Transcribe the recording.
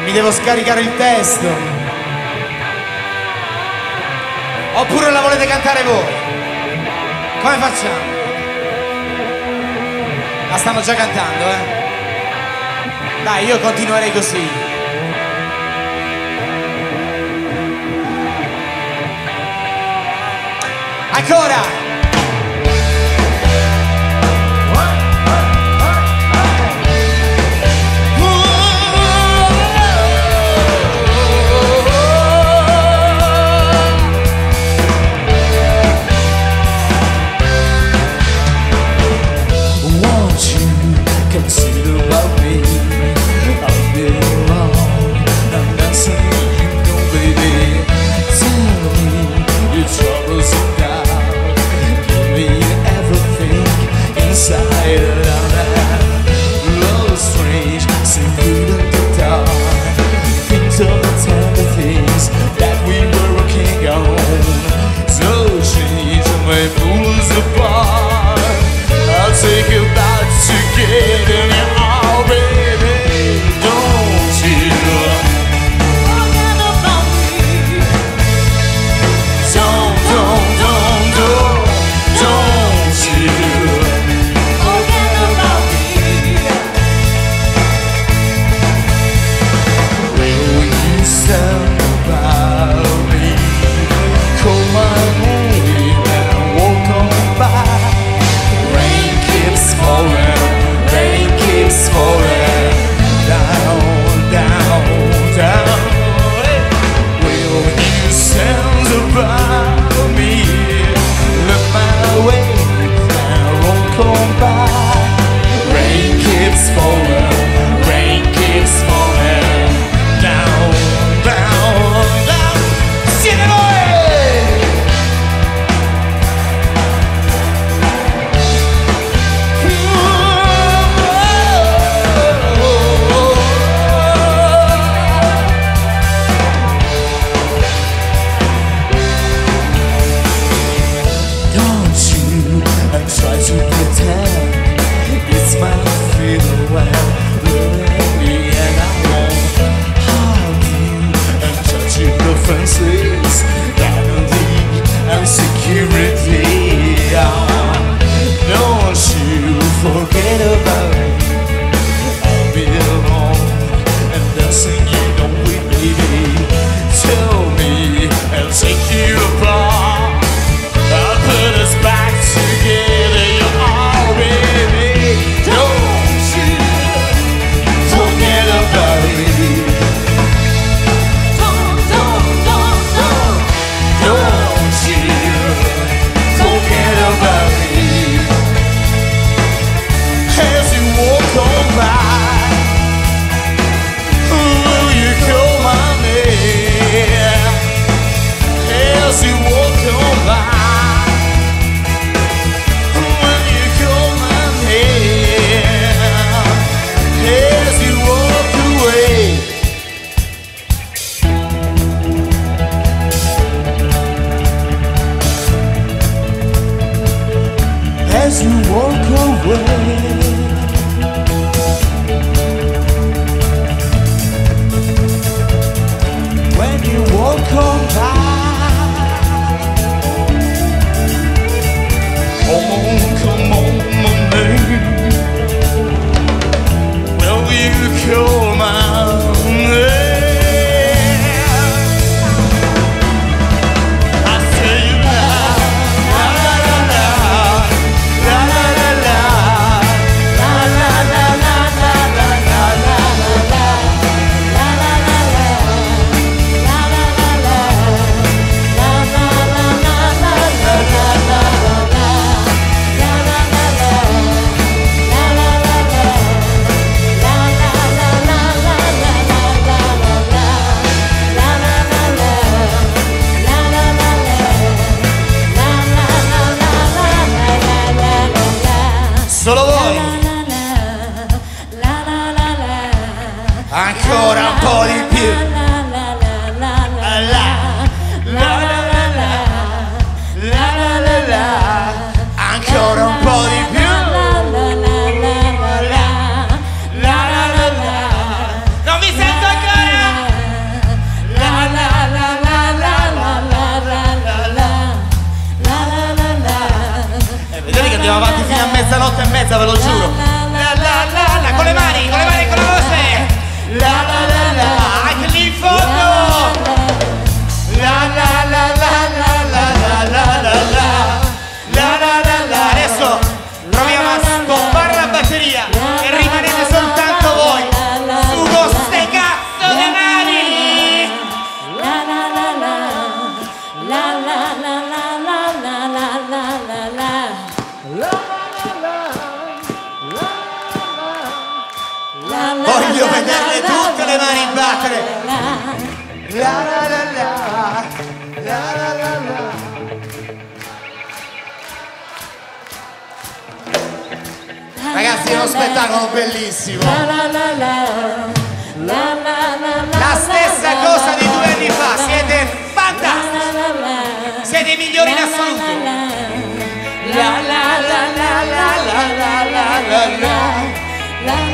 Mi devo scaricare il testo. Oppure la volete cantare voi? Come facciamo? La stanno già cantando, Dai, io continuerei così. Ancora! As you walk away, when you walk on by, come on, my name. Will you call my name? Solo voi. Ancora un po' di più. Ancora un po' di più. Non mi sento ancora. senza, ve lo giuro. La la la la, con le mani, con la voce. La la la la, anche lì in fondo. La la la la la la la la la la la la la. Adesso proviamo a stoppare la batteria e rimanete soltanto voi su queste cazzo di mani. La la la la la la la la la la la la la. Voglio vederle tutte le mani battere. La la la la la la la la. Ragazzi, è uno spettacolo bellissimo. La stessa cosa di 2 anni fa. Siete fantastici. Siete i migliori in assoluto. La la la la la la la la la.